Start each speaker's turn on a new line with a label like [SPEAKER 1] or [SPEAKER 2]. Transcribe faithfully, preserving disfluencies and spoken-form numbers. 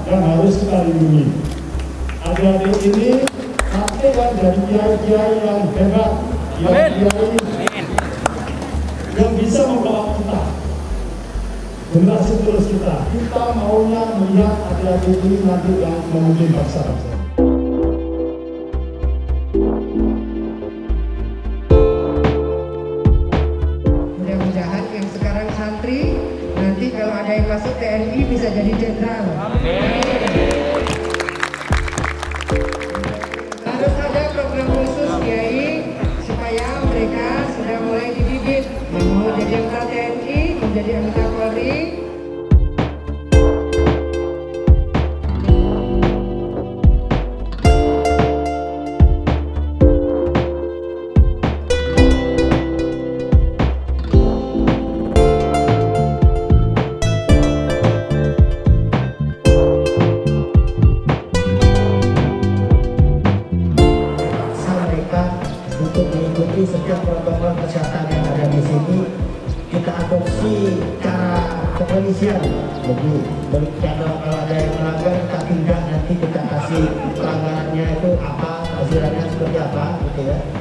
[SPEAKER 1] yang harus kita lindungi. Adik-adik ini nanti kan dari kiai-kiai yang hebat, kiai-kiai yang bisa membawa kita, generasi terus kita. Kita maunya melihat adik-adik ini nanti yang memimpin bangsa-bangsa.
[SPEAKER 2] Mudah-mudahan yang sekarang santri, nanti kalau ada yang masuk T N I bisa jadi jenderal. Harus ada program khusus Kiai supaya mereka sudah mulai dididik mau jadi anggota T N I, menjadi anggota Polri.
[SPEAKER 3] Untuk mengikuti setiap protokol kesehatan yang ada di sini, kita adopsi cara kepolisian. Jadi kalau ada yang melanggar kita tindak, nanti kita kasih pelanggarannya itu apa, hasilnya seperti apa, gitu ya.